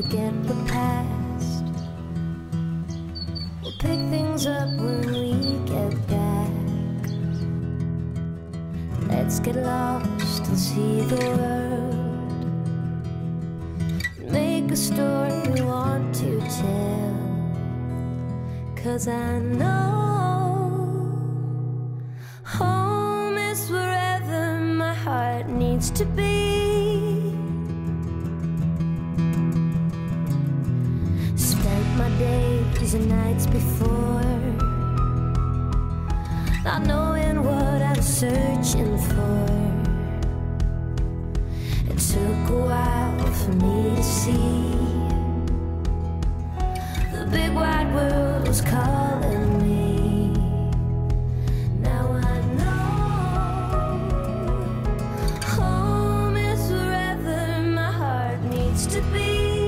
forget the past. We'll pick things up when we get back. Let's get lost and see the world. Make a story we want to tell. 'Cause I know home is wherever my heart needs to be. Spent my days and nights before, not knowing what I was searching for. It took a while for me to see the big wide world was calling me. Now I know home is wherever my heart needs to be.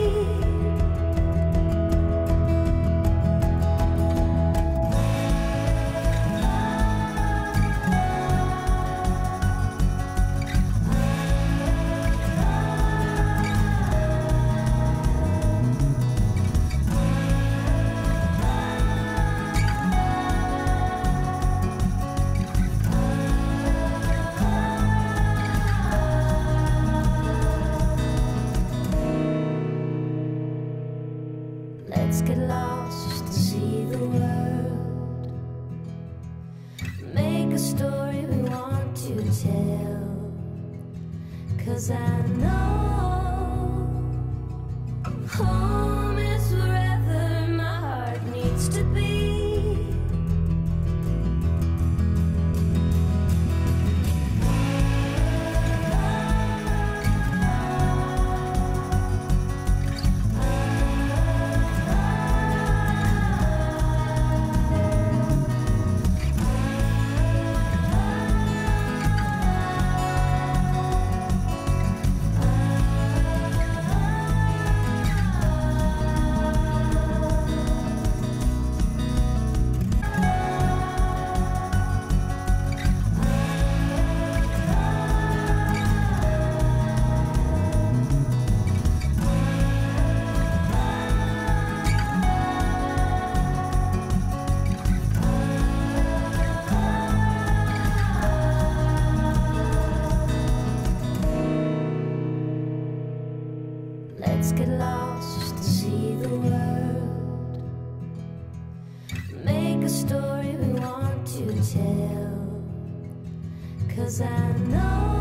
Let's get lost to see the world. Make a story we want to tell. 'Cause I know home is wherever my heart needs to be. Let's get lost to see the world. Make a story we want to tell. 'Cause I know